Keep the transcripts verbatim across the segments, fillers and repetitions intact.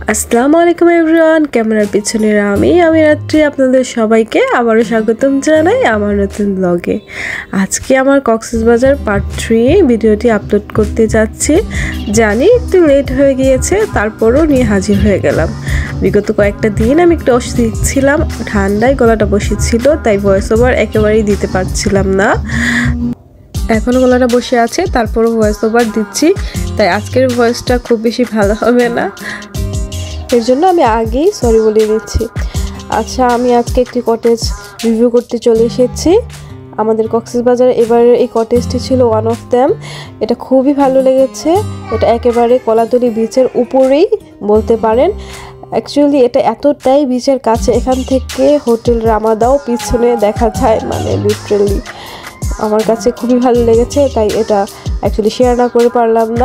আসসালামু আলাইকুম এভরিওয়ান, ক্যামেরার পিছনে আমি আমি রাত্রি আপনাদের সবাইকে আবারও স্বাগতম জানাই আমার নতুন ব্লগে। আজকে আমার কক্সবাজার পার্ট থ্রি ভিডিওটি আপলোড করতে যাচ্ছি। জানি একটু লেট হয়ে গিয়েছে, তারপরও নিয়ে হাজির হয়ে গেলাম। বিগত কয়েকটা দিন আমি একটু অসুস্থ ছিলাম, ঠান্ডায় গলাটা বসেছিল, তাই ভয়েস ওভার একেবারেই দিতে পারছিলাম না। এখনও গলাটা বসে আছে, তারপরও ভয়েস ওভার দিচ্ছি, তাই আজকের ভয়েসটা খুব বেশি ভালো হবে না, এর জন্য আমি আগেই সরি বলে দিচ্ছি। আচ্ছা, আমি আজকে একটি কটেজ রিভিউ করতে চলে এসেছি আমাদের কক্সবাজারে। এবারে এই কটেজটি ছিল ওয়ান অফ দ্যাম। এটা খুবই ভালো লেগেছে। এটা একেবারে কলাতলি বিচের উপরেই বলতে পারেন। অ্যাকচুয়ালি এটা এতটাই বিচের কাছে, এখান থেকে হোটেল রামাদাও পিছনে দেখা যায়, মানে লিটারেলি আমার কাছে খুবই ভালো লেগেছে, তাই এটা অ্যাকচুয়ালি শেয়ার না করে পারলাম না।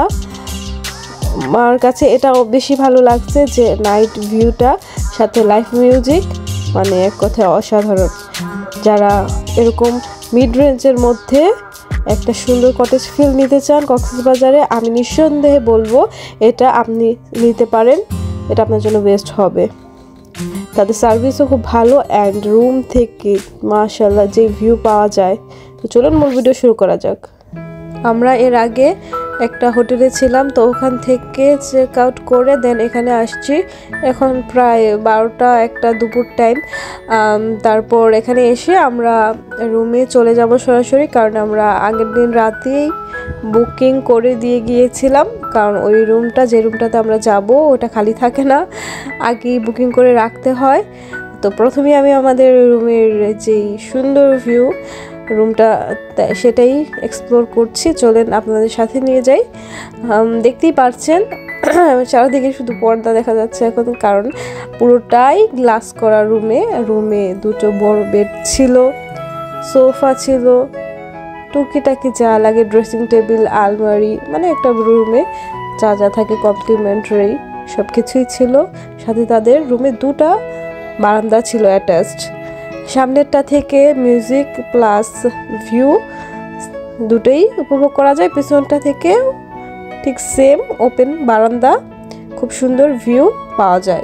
আমার কাছে এটাও বেশি ভালো লাগছে যে নাইট ভিউটা সাথে লাইভ মিউজিক, মানে এক কথায় অসাধারণ। যারা এরকম মিড রেঞ্জের মধ্যে একটা সুন্দর কটেজ ফিল নিতে চান কক্সবাজারে, আমি নিঃসন্দেহে বলবো এটা আপনি নিতে পারেন, এটা আপনার জন্য বেস্ট হবে। তাদের সার্ভিসও খুব ভালো, অ্যান্ড রুম থেকে মাশাআল্লাহ যে ভিউ পাওয়া যায়। তো চলুন মূল ভিডিও শুরু করা যাক। আমরা এর আগে একটা হোটেলে ছিলাম, তো ওখান থেকে চেক আউট করে দেন এখানে আসছি। এখন প্রায় বারোটা একটা দুপুর টাইম। তারপর এখানে এসে আমরা রুমে চলে যাব সরাসরি, কারণ আমরা আগের দিন রাতেই বুকিং করে দিয়ে গিয়েছিলাম, কারণ ওই রুমটা যে রুমটাতে আমরা যাব ওটা খালি থাকে না, আগেই বুকিং করে রাখতে হয়। তো প্রথমেই আমি আমাদের রুমের যেই সুন্দর ভিউ রুমটা সেটাই এক্সপ্লোর করছি, চলেন আপনাদের সাথে নিয়ে যাই। দেখতেই পারছেন চারিদিকে শুধু পর্দা দেখা যাচ্ছে এখন, কারণ পুরোটাই গ্লাস করা রুমে। রুমে দুটো বড় বেড ছিল, সোফা ছিল, টুকিটাকি যা লাগে, ড্রেসিং টেবিল, আলমারি, মানে একটা রুমে যা যা থাকে কমপ্লিমেন্টারি সব কিছুই ছিল। সাথে তাদের রুমে দুটা বারান্দা ছিল অ্যাটাচড। সামনেরটা থেকে মিউজিক প্লাস ভিউ দুটোই উপভোগ করা যায়, পিছনটা থেকে ঠিক সেম ওপেন বারান্দা, খুব সুন্দর ভিউ পাওয়া যায়।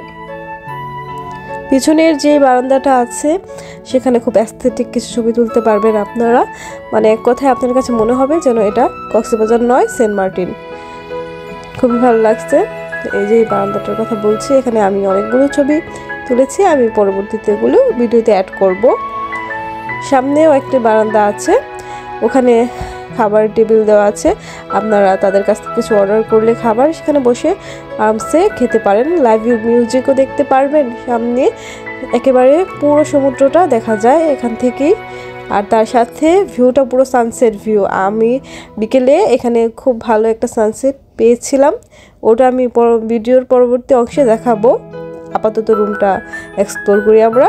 পিছনের যে বারান্দাটা আছে সেখানে খুব অ্যাস্থেটিক কিছু ছবি তুলতে পারবেন আপনারা, মানে এক কথায় আপনার কাছে মনে হবে যেন এটা কক্সবাজার নয় সেন্ট মার্টিন। খুবই ভালো লাগছে। এই যে বারান্দাটার কথা বলছি, এখানে আমি অনেকগুলো ছবি তুলেছি, আমি পরবর্তীতে এগুলো ভিডিওতে অ্যাড করব। সামনেও একটি বারান্দা আছে, ওখানে খাবার টেবিল দেওয়া আছে, আপনারা তাদের কাছ থেকে কিছু অর্ডার করলে খাবার সেখানে বসে আরামসে খেতে পারেন। লাইভ মিউজিকও দেখতে পারবেন। সামনে একেবারে পুরো সমুদ্রটা দেখা যায় এখান থেকেই, আর তার সাথে ভিউটা পুরো সানসেট ভিউ। আমি বিকেলে এখানে খুব ভালো একটা সানসেট পেয়েছিলাম, ওটা আমি ভিডিওর পরবর্তী অংশে দেখাবো। আপাতত রুমটা এক্সপ্লোর করি আমরা।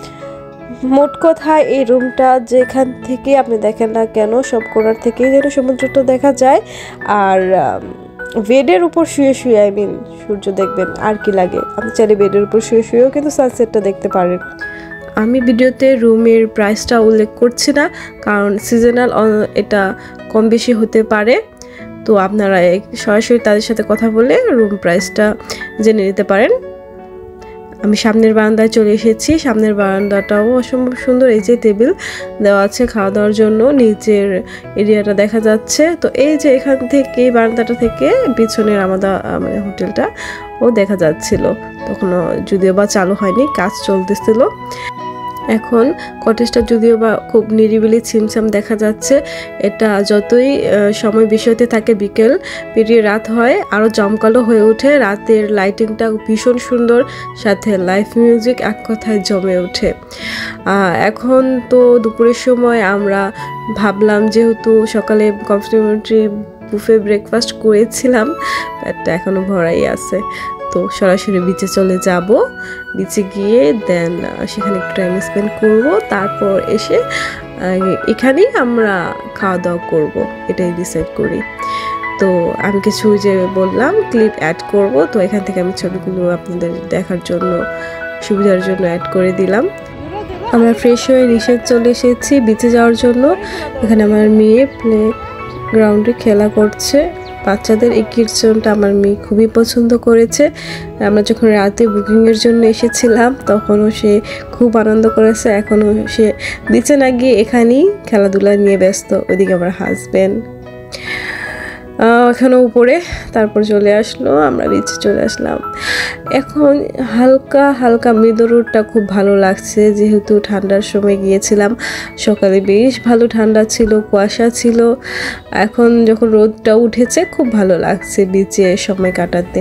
মোট কথা এই রুমটা যেখান থেকে আপনি দেখেন না কেন, সব কোণার থেকেই যেন সমুদ্রটা দেখা যায়। আর বেডের উপর শুয়ে শুয়ে আই মিন সূর্য দেখবেন, আর কি লাগে। আপনি চাইলে বেডের উপর শুয়ে শুয়েও কিন্তু সানসেটটা দেখতে পারেন। আমি ভিডিওতে রুমের প্রাইসটা উল্লেখ করছি না, কারণ সিজনাল এটা কম বেশি হতে পারে, তো আপনারা সরাসরি তাদের সাথে কথা বলে রুম প্রাইসটা জেনে নিতে পারেন। আমি সামনের বারান্দায় চলে এসেছি। সামনের বারান্দাটাও অসম্ভব সুন্দর, এই যে টেবিল দেওয়া আছে খাওয়া দাওয়ার জন্য, নিচের এরিয়াটা দেখা যাচ্ছে। তো এই যে এখান থেকে এই বারান্দাটা থেকে পিছনের আমাদের মানে হোটেলটা ও দেখা যাচ্ছিল, তখনও যদিও বা চালু হয়নি, কাজ চলতেছিল। এখন কটেজটা যদিও বা খুব নিরিবিলি ছিমছাম দেখা যাচ্ছে। এটা যতই সময় বিষয়তে থাকে, বিকেল পেরিয়ে রাত হয় আরও জমকালো হয়ে ওঠে। রাতের লাইটিংটা ভীষণ সুন্দর, সাথে লাইভ মিউজিক এক কথায় জমে ওঠে। এখন তো দুপুরের সময় আমরা ভাবলাম, যেহেতু সকালে কমপ্লিমেন্টারি বুফে ব্রেকফাস্ট করেছিলাম, পেটটা এখনও ভরাই আছে, তো সরাসরি বিচে চলে যাব। বিচে গিয়ে দেন সেখানে একটু টাইম স্পেন্ড করব, তারপর এসে এখানেই আমরা খাওয়া দাওয়া করব, এটাই ডিসাইড করি। তো আমি কিছু যে বললাম ক্লিপ অ্যাড করব, তো এখান থেকে আমি ছবিগুলো আপনাদের দেখার জন্য সুবিধার জন্য অ্যাড করে দিলাম। আমরা ফ্রেশ হয়ে রিসে চলে এসেছি বিচে যাওয়ার জন্য। এখানে আমার মেয়ে প্লে গ্রাউন্ডে খেলা করছে, বাচ্চাদের এই কিডস জোনটা আমার মেয়ে খুবই পছন্দ করেছে। আমরা যখন রাতে বুকিংয়ের জন্য এসেছিলাম তখনও সে খুব আনন্দ করেছে। এখনও সে নিচে না গিয়ে এখানেই খেলাধুলা নিয়ে ব্যস্ত। ওইদিকে আমার হাজব্যান্ড এখনও উপরে, তারপর চলে আসলো, আমরা নিচে চলে আসলাম। এখন হালকা হালকা মৃদু রোদটা খুব ভালো লাগছে, যেহেতু ঠান্ডার সময় গিয়েছিলাম। সকালে বেশ ভালো ঠান্ডা ছিল, কুয়াশা ছিল। এখন যখন রোদটা উঠেছে খুব ভালো লাগছে বিচে সময় কাটাতে।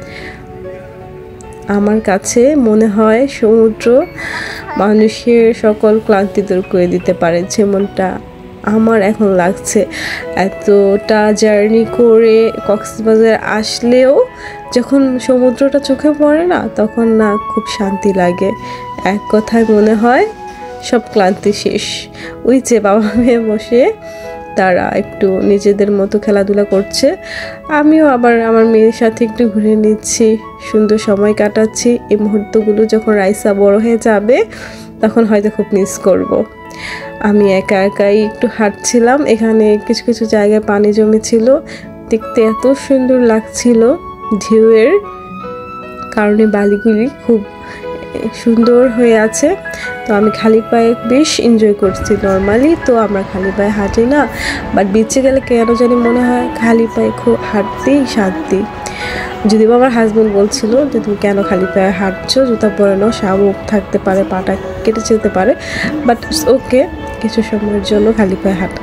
আমার কাছে মনে হয় সমুদ্র মানুষের সকল ক্লান্তি দূর করে দিতে পারে, যেমনটা আমার এখন লাগছে। এতটা জার্নি করে কক্সবাজার আসলেও যখন সমুদ্রটা চোখে পড়ে না, তখন না খুব শান্তি লাগে। এক কথায় মনে হয় সব ক্লান্তি শেষ। ওই যে বাবা মেয়ে বসে তারা একটু নিজেদের মতো খেলাধুলা করছে, আমিও আবার আমার মেয়ের সাথে একটু ঘুরে নিচ্ছি, সুন্দর সময় কাটাচ্ছি। এই মুহূর্তগুলো যখন রাইসা বড় হয়ে যাবে তখন হয়তো খুব মিস করব। আমি একা একাই একটু হাঁটছিলাম, এখানে কিছু কিছু জায়গায় পানি জমেছিল, দেখতে এত সুন্দর লাগছিল। ঢেউয়ের কারণে বালিগুলি খুব সুন্দর হয়ে আছে। তো আমি খালি পায়ে বেশ এনজয় করছি। নর্মালি তো আমরা খালি পায়ে হাঁটি না, বাট বিচে গেলে কেন জানি মনে হয় খালি পায়ে খুব হাঁটতেই শান্তি। যদিও আমার হাজব্যান্ড বলছিল যে তুমি কেন খালি পায়ে হাঁটছো, জুতা পরে নাও, শামুক থাকতে পারে, পাটা কেটে যেতে পারে, বাট ওকে, কিছু সময়ের জন্য খালি পায়ে হাঁটা।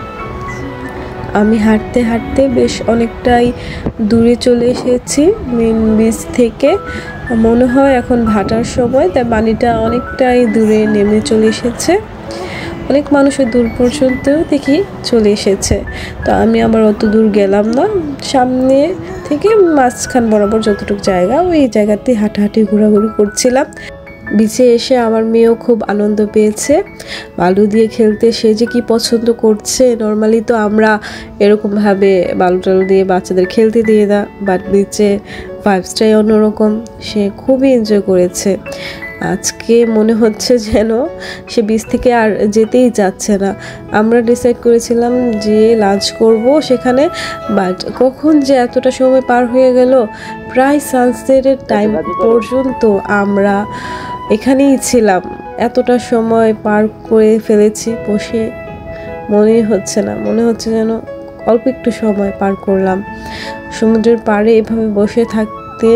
আমি হাঁটতে হাঁটতে বেশ অনেকটাই দূরে চলে এসেছি মেন বিচ থেকে। মনে হয় এখন ভাটার সময়, তাই পানিটা অনেকটাই দূরে নেমে চলে এসেছে। অনেক মানুষ ওই দূর পর্যন্ত দেখি চলে এসেছে। তো আমি আবার অত দূর গেলাম না, সামনে থেকে মাঝখান বরাবর যতটুকু জায়গা, ওই জায়গাতে হাঁটাহাঁটি ঘোরাঘুরি করছিলাম। বিচে এসে আমার মেয়েও খুব আনন্দ পেয়েছে বালু দিয়ে খেলতে। সে যে কি পছন্দ করছে, নর্মালি তো আমরা এরকমভাবে বালু টালু দিয়ে বাচ্চাদের খেলতে দিয়ে না, বাট বিচে ভাইবসটাই অন্যরকম। সে খুবই এনজয় করেছে। আজকে মনে হচ্ছে যেন সে বিচ থেকে আর যেতেই যাচ্ছে না। আমরা ডিসাইড করেছিলাম যে লাঞ্চ করব সেখানে, বাট কখন যে এতটা সময় পার হয়ে গেল, প্রায় সানসেটের টাইম পর্যন্ত আমরা এখানেই ছিলাম। এতটা সময় পার করে ফেলেছি বসে, মনেই হচ্ছে না, মনে হচ্ছে যেন অল্প একটু সময় পার করলাম। সমুদ্রের পাড়ে এভাবে বসে থাকতে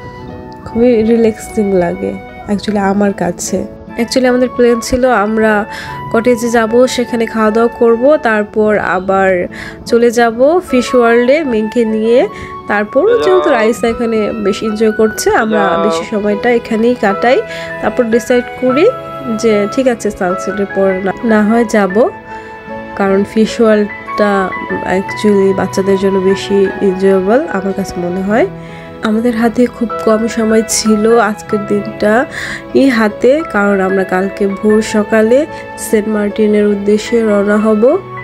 খুবই রিল্যাক্সিং লাগে অ্যাকচুয়ালি আমার কাছে। অ্যাকচুয়ালি আমাদের প্ল্যান ছিল আমরা কটেজে যাব, সেখানে খাওয়া দাওয়া করব, তারপর আবার চলে যাব ফিশ ওয়ার্ল্ডে মেয়েকে নিয়ে। তারপর যেহেতু রাইসা এখানে বেশি এনজয় করছে, আমরা বেশি সময়টা এখানেই কাটাই। তারপর ডিসাইড করি যে ঠিক আছে সানসেটের পর না হয় যাব, কারণ ফিশ ওয়ার্ল্ডটা অ্যাকচুয়ালি বাচ্চাদের জন্য বেশি এনজয়েবল আমার কাছে মনে হয়। আমাদের হাতে খুব কম সময় ছিল আজকের দিনটা এই হাতে, কারণ আমরা কালকে ভোর সকালে সেন্ট মার্টিনের উদ্দেশ্যে রওনা হব।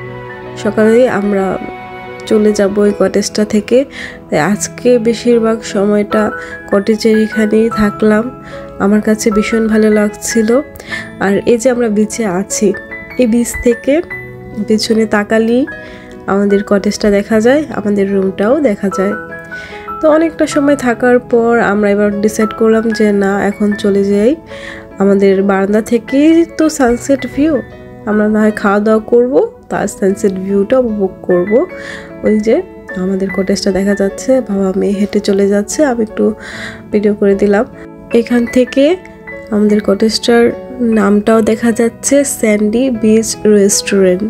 সকালে আমরা চলে যাব ওই কটেজটা থেকে। তাই আজকে বেশিরভাগ সময়টা কটেজের এখানেই থাকলাম। আমার কাছে ভীষণ ভালো লাগছিল। আর এই যে আমরা বিচে আছি, এই বিচ থেকে পেছনে তাকালেই আমাদের কটেজটা দেখা যায়, আমাদের রুমটাও দেখা যায়। তো অনেকটা সময় থাকার পর আমরা এবার ডিসাইড করলাম যে না, এখন চলে যাই। আমাদের বারান্দা থেকেই তো সানসেট ভিউ, আমরা না হয় খাওয়া দাওয়া করবো, তার সানসেট ভিউটা উপভোগ করব। ওই যে আমাদের কটেজটা দেখা যাচ্ছে, বাবা মেয়ে হেঁটে চলে যাচ্ছে, আমি একটু ভিডিও করে দিলাম। এখান থেকে আমাদের কটেজটার নামটাও দেখা যাচ্ছে, স্যান্ডি বিচ রেস্টুরেন্ট।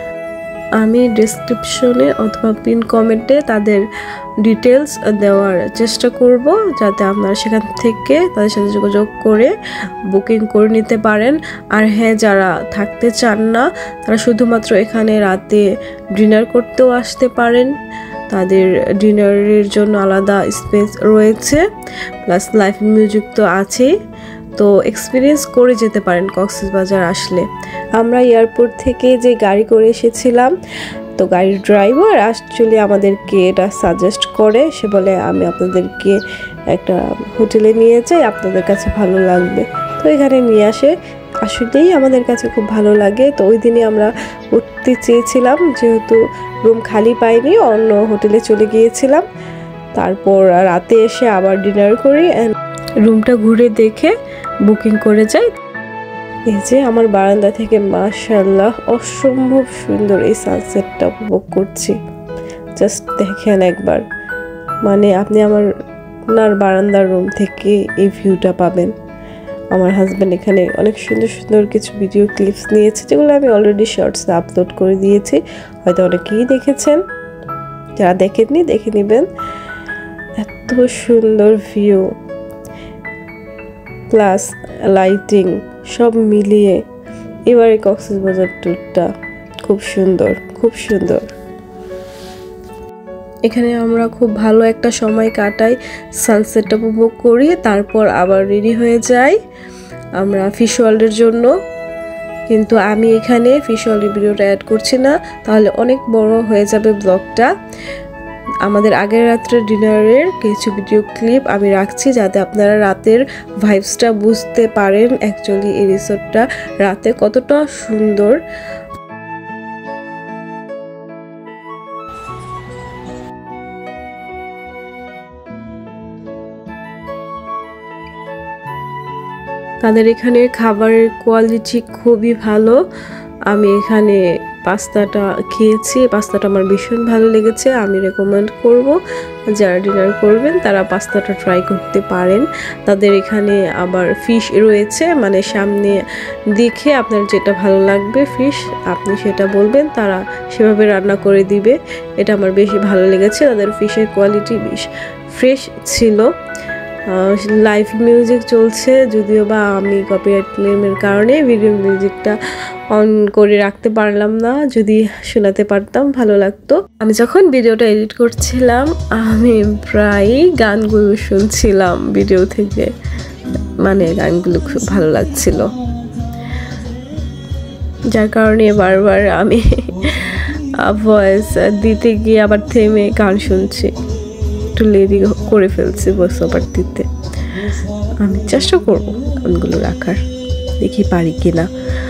আমি ডেসক্রিপশনে অথবা পিন কমেন্টে তাদের ডিটেলস দেওয়ার চেষ্টা করব, যাতে আপনারা সেখান থেকে তাদের সাথে যোগাযোগ করে বুকিং করে নিতে পারেন। আর হ্যাঁ, যারা থাকতে চান না তারা শুধুমাত্র এখানে রাতে ডিনার করতেও আসতে পারেন। তাদের ডিনারের জন্য আলাদা স্পেস রয়েছে, প্লাস লাইভ মিউজিক তো আছেই। তো এক্সপিরিয়েন্স করে যেতে পারেন কক্সবাজার আসলে। আমরা এয়ারপোর্ট থেকে যে গাড়ি করে এসেছিলাম, তো গাড়ির ড্রাইভার অ্যাকচুয়ালি আমাদেরকে এটা সাজেস্ট করে। সে বলে আমি আপনাদেরকে একটা হোটেলে নিয়ে যাই, আপনাদের কাছে ভালো লাগবে। তো এখানে নিয়ে আসে, আসলেই আমাদের কাছে খুব ভালো লাগে। তো ওই দিনই আমরা উঠতে চেয়েছিলাম, যেহেতু রুম খালি পাইনি, অন্য হোটেলে চলে গিয়েছিলাম। তারপর রাতে এসে আবার ডিনার করি, রুমটা ঘুরে দেখে বুকিং করে যাই। এই যে আমার বারান্দা থেকে মাশাআল্লাহ অসম্ভব সুন্দর এই সানসেটটা উপভোগ করছি। জাস্ট দেখেন একবার, মানে আপনি আমার আপনার বারান্দার রুম থেকে এই ভিউটা পাবেন। আমার হাজব্যান্ড এখানে অনেক সুন্দর সুন্দর কিছু ভিডিও ক্লিপস নিয়েছে, যেগুলো আমি অলরেডি শর্টসে আপলোড করে দিয়েছি, হয়তো অনেকেই দেখেছেন, যারা দেখেননি দেখে নেবেন। এত সুন্দর ভিউ প্লাস লাইটিং সব মিলিয়ে এবারে কক্সবাজার ট্যুরটা খুব সুন্দর, খুব সুন্দর। এখানে আমরা খুব ভালো একটা সময় কাটাই, সানসেটটা উপভোগ করি, তারপর আবার রেডি হয়ে যাই আমরা ফিশ ওয়ার্ল্ডের জন্য। কিন্তু আমি এখানে ফিশ ওয়ার্ল্ডের ভিডিওটা অ্যাড করছি না, তাহলে অনেক বড় হয়ে যাবে ব্লগটা। আমাদের আগের রাত্রের ডিনারের কিছু ভিডিও ক্লিপ আমি রাখছি, যাতে আপনারা রাতের ভাইবসটা বুঝতে পারেন অ্যাকচুয়ালি এই রিসোর্টটা রাতে কতটা সুন্দর। তাদের এখানে খাবারের কোয়ালিটি খুবই ভালো। আমি এখানে পাস্তাটা খেয়েছি, পাস্তাটা আমার ভীষণ ভালো লেগেছে। আমি রেকমেন্ড করব যারা ডিনার করবেন তারা পাস্তাটা ট্রাই করতে পারেন। তাদের এখানে আবার ফিশ রয়েছে, মানে সামনে দেখে আপনার যেটা ভালো লাগবে ফিশ আপনি সেটা বলবেন, তারা সেভাবে রান্না করে দিবে। এটা আমার বেশি ভালো লেগেছে। তাদের ফিশের কোয়ালিটি বেশ ফ্রেশ ছিল। লাইভ মিউজিক চলছে, যদিও বা আমি কপিরাইট ক্লেমের কারণে ভিডিও মিউজিকটা অন করে রাখতে পারলাম না, যদি শোনাতে পারতাম ভালো লাগতো। আমি যখন ভিডিওটা এডিট করছিলাম আমি প্রায় গানগুলো শুনছিলাম ভিডিও থেকে, মানে গানগুলো খুব ভালো লাগছিল, যার কারণে বারবার আমি ভয়েস দিতে গিয়ে আবার থেমে গান শুনছি, একটু লেডি করে ফেলছি ভয়েস ওভার দিতে। আমি চেষ্টা করবো গানগুলো রাখার, দেখি পারি কিনা।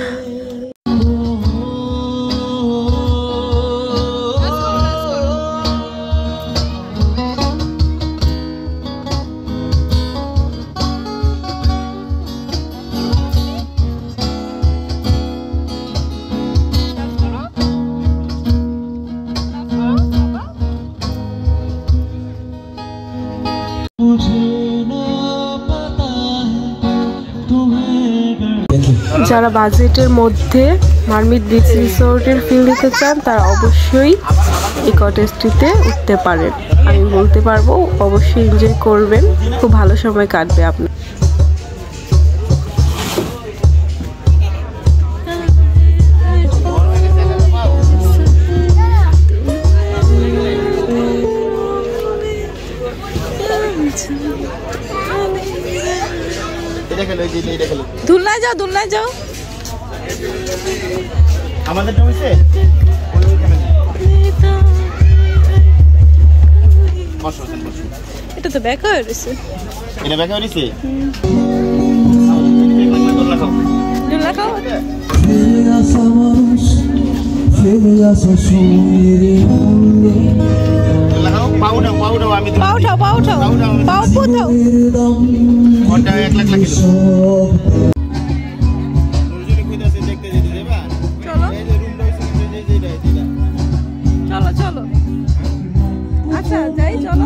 যারা বাজেটের মধ্যে মারমিট বিচ রিসোর্টের ফিল নিতে চান তারা অবশ্যই এই কটেজটিতে উঠতে পারেন। আমি বলতে পারবো অবশ্যই এনজয় করবেন, খুব ভালো সময় কাটবে আপনার। দুলনায় যাও, দুলনায় যাও। আমাদের হইছে এটা তো ব্যাক হয়ে রয়েছে, এটা ব্যাক হয়ে রয়েছে। দুলনা খাও। পাও দাও, পাও দাও, আমি পাও উঠাও, পাও উঠাও, পাও উঠাও। ঘন্টা এক লাখ লাখ কিলো। চলো চলো, আচ্ছা যাই, চলো।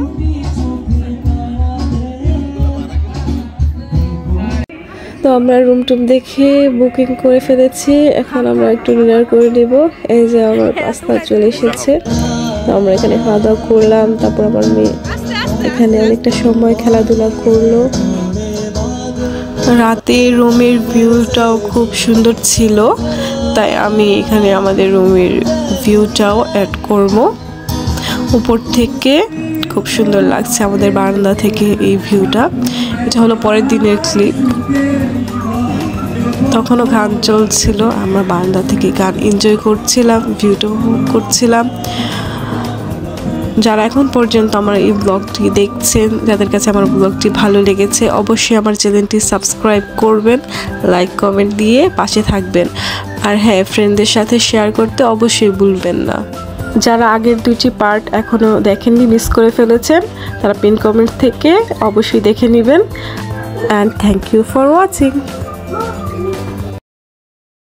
তো আমরা রুম টুম দেখে বুকিং করে ফেলেছি, এখন আমরা একটু ডিনার করে নেব। এই যে আমার পাস্তা চলে এসেছে, তো আমরা এখানে খাওয়া দাওয়া করলাম। তারপর আমার মেয়ে এখানে অনেকটা সময় খেলাধুলা করলো। রাতে রুমের ভিউটাও খুব সুন্দর ছিল, তাই আমি এখানে আমাদের রুমের ভিউটাও অ্যাড করব। উপর থেকে খুব সুন্দর লাগছে আমাদের বারান্দা থেকে এই ভিউটা। এটা হলো পরের দিনের ক্লিপ, তখনও গান চলছিল, আমরা বারান্দা থেকে গান এনজয় করছিলাম, ভিউটা উপভোগ করছিলাম। যারা এখন পর্যন্ত আমার এই ব্লগটি দেখছেন, যাদের কাছে আমার ব্লগটি ভালো লেগেছে, অবশ্যই আমার চ্যানেলটি সাবস্ক্রাইব করবেন, লাইক কমেন্ট দিয়ে পাশে থাকবেন। আর হ্যাঁ, ফ্রেন্ডদের সাথে শেয়ার করতে অবশ্যই ভুলবেন না। যারা আগের দুইটি পার্ট এখনও দেখেননি, মিস করে ফেলেছেন, তারা পিন কমেন্ট থেকে অবশ্যই দেখে নেবেন। And thank you for watching.